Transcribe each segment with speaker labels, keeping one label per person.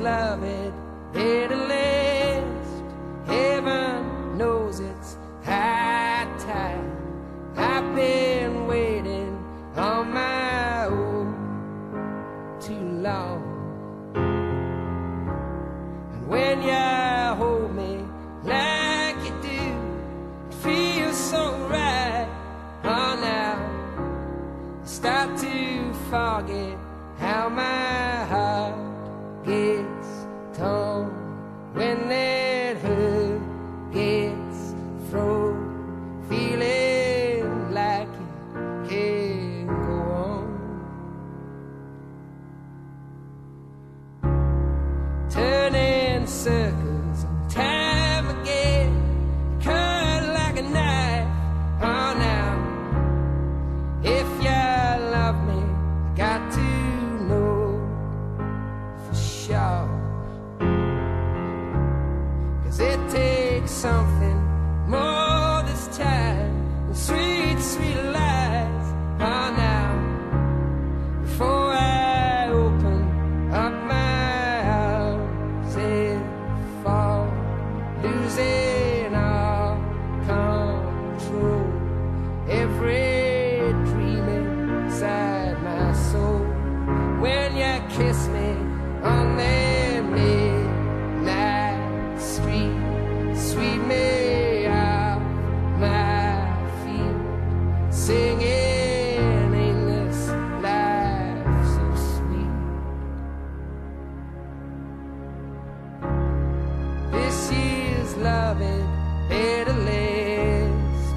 Speaker 1: love it, it'll last. Heaven knows it's high time. I've been waiting on my own too long. And when you hold me like you do, it feels so right. Oh, now I start to forget how my heart gets torn when that hurt gets thrown, feeling like it can't go on. Turning circles and time again, cut like a knife. Oh, now if you love me, I got to know for sure. 'Cause it takes something more this time than sweet, sweet lies. Oh, now before I open up my arms and fall, losing all control, every dream inside my soul. When you kiss me on that midnight street, sweep me off my feet, singing, ain't this life so sweet? This year's love it, it'll last.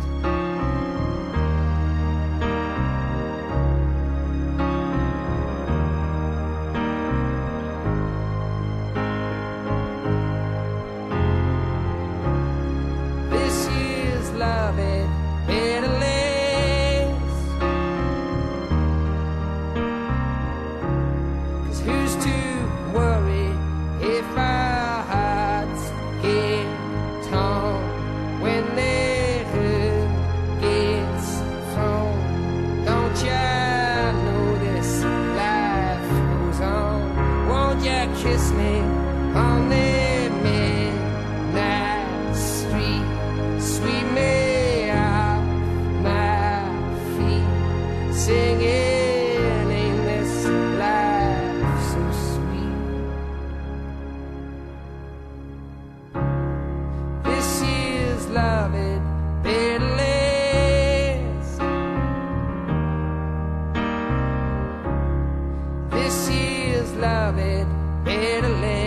Speaker 1: This year's love it, it'll last. 'Cause who's to worry if our hearts get torn when that hurt gets thrown? Don't you know this life goes on? Won't you kiss me on that midnight street, sweep me off my feet, singing, ain't this life so sweet? This year's love it, it'll last. This year's love it, it'll last.